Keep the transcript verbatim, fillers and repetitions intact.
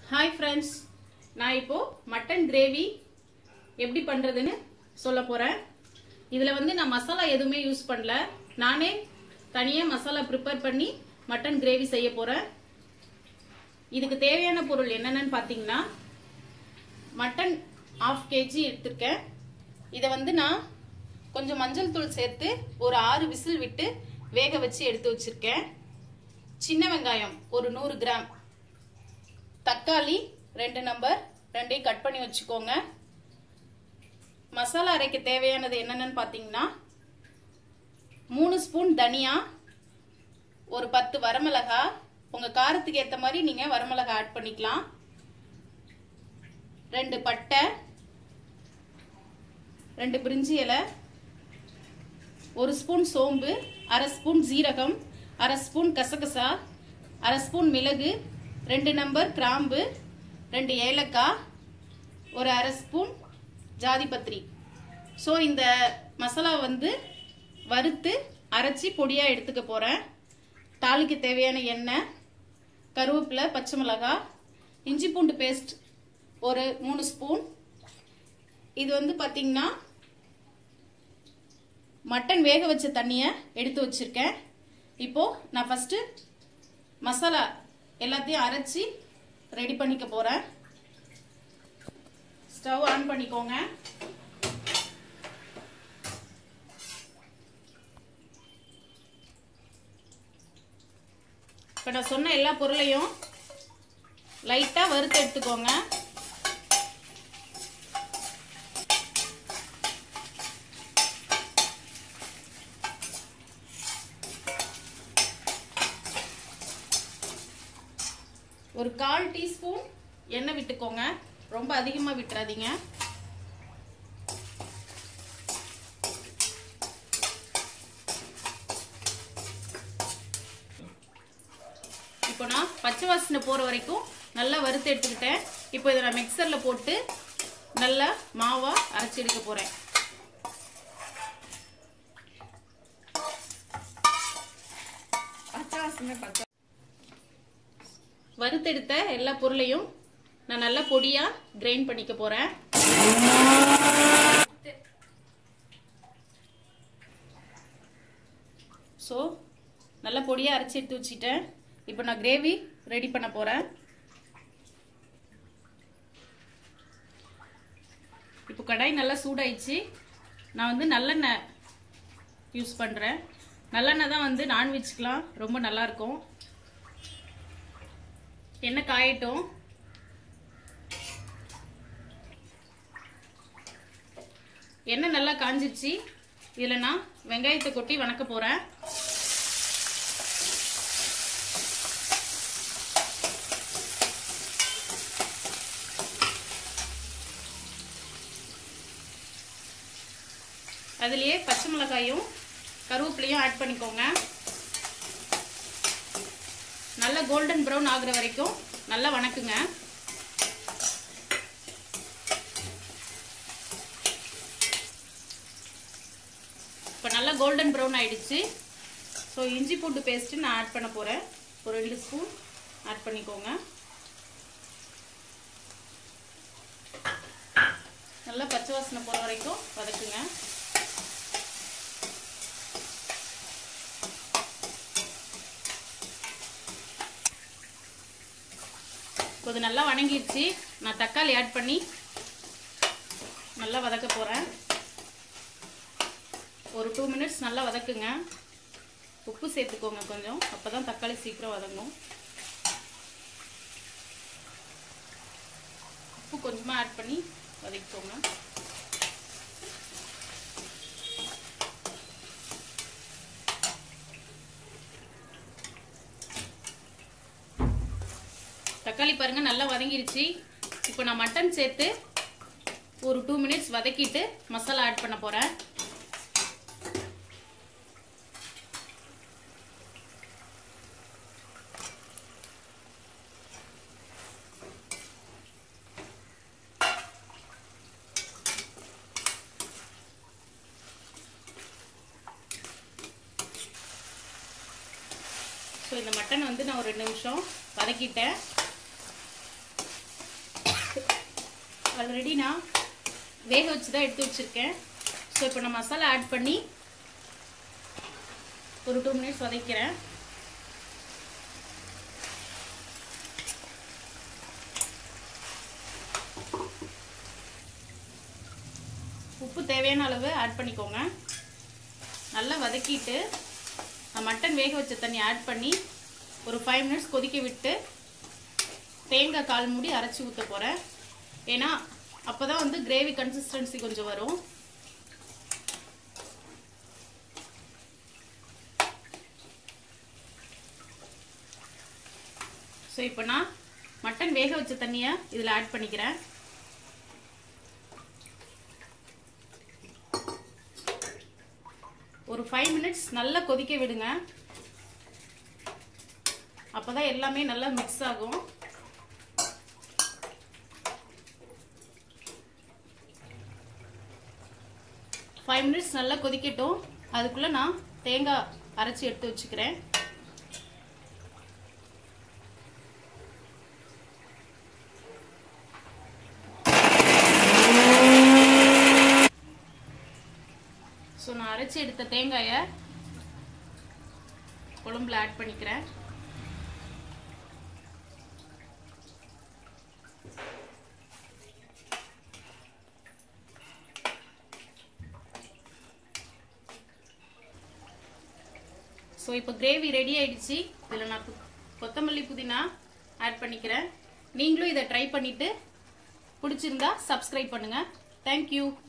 Hi friends, நான் இப்போ mutton gravy எப்படி பண்றதுன்னு சொல்ல போறேன். இதுல வந்து நான் மசாலா எதுவுமே யூஸ் பண்ணல. நானே தனியா மசாலா ப்ரிப்பேர் பண்ணி மட்டன் கிரேவி செய்ய போறேன். இதுக்கு தேவையான பொருள் என்னென்னன்னு பாத்தீங்கன்னா மட்டன் ஹாஃப் கேஜி எடுத்துர்க்கேன். இத வந்து நான் கொஞ்சம் மஞ்சள் தூள் சேர்த்து ஒரு ஆறு விசில் விட்டு வேக வச்சு எடுத்து வச்சிருக்கேன். சின்ன வெங்காயம் ஒரு நூறு கிராம், தக்காளி ரெண்டு நம்பர், ரெண்டையும் கட் பண்ணி வச்சுக்கோங்க. மசாலா அரைக்க தேவையானது என்னென்னு பாத்தீங்கன்னா மூணு ஸ்பூன் தனியா, ஒரு பத்து வரமிளகா, உங்க காரத்துக்கு ஏத்த மாதிரி நீங்க வரமிளகா ஆட் பண்ணிக்கலாம், ரெண்டு பட்டை, ரெண்டு பிரிஞ்சி இலை, ஒரு ஸ்பூன் சோம்பு, அரை ஸ்பூன் ஜீரகம், அரை ஸ்பூன் கசகசா, அரை ஸ்பூன் மிளகு, ரெண்டு நம்பர் கிராம்பு, ரெண்டு ஏலக்காய், ஒரு அரை ஸ்பூன் ஜாதிபத்திரி. ஸோ இந்த மசாலா வந்து வறுத்து அரைச்சி பொடியாக எடுத்துக்க போகிறேன். தாளிக்கு தேவையான எண்ணெய், கருவேப்பிலை, பச்சை மிளகாய், இஞ்சி பூண்டு பேஸ்ட் ஒரு மூணு ஸ்பூன். இது வந்து பார்த்தீங்கன்னா மட்டன் வேக வச்ச தண்ணியை எடுத்து வச்சிருக்கேன். இப்போ நான் ஃபர்ஸ்ட் மசாலா எல்லாத்தையும் அரைச்சி ரெடி பண்ணிக்க போறேன். ஸ்டவ் ஆன் பண்ணிக்கோங்க. இப்போ நான் சொன்ன எல்லா பொருளையும் லைட்டா வறுத்து எடுத்துக்கோங்க. ஒரு கால் டீஸ்பூன் எண்ணெய் விட்டுக்கோங்க, ரொம்ப அதிகமா விட்டுறாதீங்க. இப்போ நான் பச்சை வாசனை போற வரைக்கும் நல்லா வறுத்து எடுத்துக்கிட்டேன். இப்போ இதை நான் மிக்சர்ல போட்டு நல்லா மாவா அரைச்சி எடுக்க போறேன். பச்சை வாசனை பச்சை வறுத்தெடுத்த எல்லா பொருளையும் நான் நல்லா பொடியா கிரைண்ட் பண்ணிக்க போறேன். சோ நல்லா பொடியா அரைச்சி எடுத்து வச்சிட்டேன். இப்போ நான் கிரேவி ரெடி பண்ண போறேன். இப்போ கடாய் நல்லா சூடாயிடுச்சு. நான் வந்து நல்லெண்ணெய் யூஸ் பண்றேன். நல்லெண்ணெய் தான் வந்து நான்வெஜ்க்குலாம் ரொம்ப நல்லா இருக்கும். எண்ணெய் காயட்டும். எண்ணெய் நல்லா காஞ்சிச்சு. இதுல நான் வெங்காயத்தை கொட்டி வணக்க போறேன். அதுலயே பச்சை மிளகாயும் கருவேப்பிலையும் ஆட் பண்ணிக்கோங்க. நல்லா கோல்டன் ப்ரௌன் ஆகுற வரைக்கும் நல்லா வணக்குங்க. இப்போ நல்லா கோல்டன் ப்ரௌன் ஆயிடுச்சு. ஸோ இஞ்சி பூண்டு பேஸ்ட் நான் ஆட் பண்ண போறேன். ஒரு ரெண்டு ஸ்பூன் ஆட் பண்ணிக்கோங்க. நல்லா பச்சை வாசனை போற வரைக்கும் வதக்குங்க. இது நல்லா வணங்கிடுச்சு. நான் தக்காளி ஆட் பண்ணி நல்லா வதக்க போறேன். ஒரு டூ மினிட்ஸ் நல்லா வதக்குங்க. உப்பு சேர்த்துக்கோங்க கொஞ்சம், அப்பதான் தக்காளி சீக்கிரம் வதங்கும். உப்பு கொஞ்சமா ஆட் பண்ணி வதக்கிக்கோங்க. தக்காளி பாருங்க நல்லா வதங்கிருச்சு. இப்போ நான் மட்டன் சேர்த்து ஒரு டூ மினிட்ஸ் வதக்கிட்டு மசாலா ஆட் பண்ண போறேன். ஸோ இந்த மட்டன் வந்து நான் ஒரு ரெண்டு நிமிஷம் வதக்கிட்டேன். ஆல்ரெடி நான் வேக வச்சு தான் எடுத்து வச்சிருக்கேன். ஸோ இப்போ நான் மசாலா ஆட் பண்ணி ஒரு டூ மினிட்ஸ் வதக்கிறேன். உப்பு தேவையான அளவு ஆட் பண்ணிக்கோங்க. நல்லா வதக்கிட்டு நான் மட்டன் வேக வச்ச தண்ணி ஆட் பண்ணி ஒரு ஃபைவ் மினிட்ஸ் கொதிக்க விட்டு தேங்காய் கால் மூடி அரைச்சி ஊற்ற போகிறேன். ஏன்னா அப்போ தான் வந்து கிரேவி கன்சிஸ்டன்சி கொஞ்சம் வரும். ஸோ இப்போ நான் மட்டன் வேக வச்ச தண்ணியை இதில் ஆட் பண்ணிக்கிறேன். ஒரு ஃபைவ் மினிட்ஸ் நல்லா கொதிக்க விடுங்க. அப்போ தான் எல்லாமே நல்லா மிக்ஸ் ஆகும். ஃபைவ் மினிட்ஸ் நல்லா கொதிக்கட்டும். அதுக்குள்ளே நான் தேங்காய் அரைச்சி எடுத்து வச்சுக்கிறேன். ஸோ நான் அரைச்சி எடுத்த தேங்காயை குழம்புல ஆட் பண்ணிக்கிறேன். ஸோ இப்போ கிரேவி ரெடி ஆயிடுச்சு. இதில் நான் கொத்தமல்லி புதினா ஆட் பண்ணிக்கிறேன். நீங்களும் இதை ட்ரை பண்ணிட்டு பிடிச்சிருந்தா சப்ஸ்கிரைப் பண்ணுங்க. தேங்க்யூ.